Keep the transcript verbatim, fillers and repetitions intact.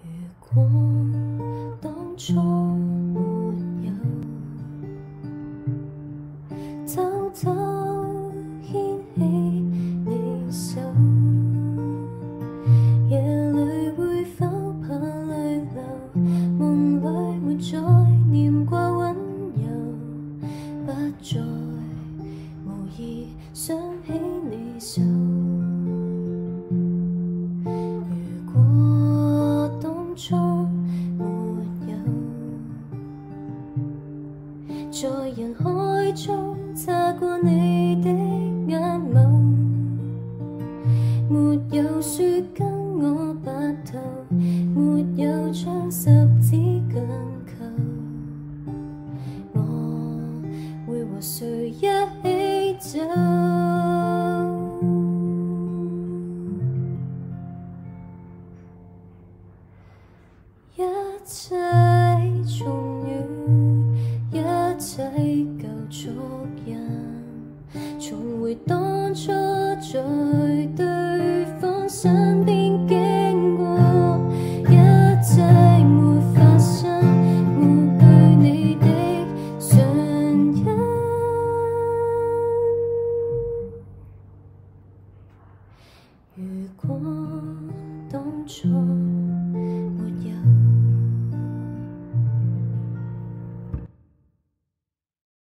如果當初沒有偷偷牽起你手，夜裏會否怕淚流？夢裏沒再念掛溫柔，不再無意想起你手。如果當初沒有在人海中擦過你的眼眸，沒有說跟我白頭，沒有將十指緊扣，我會和誰一起走？一切重遇，一切舊足印，重回當初在對方身邊經過，一切沒發生，抹去你的唇印。如果當初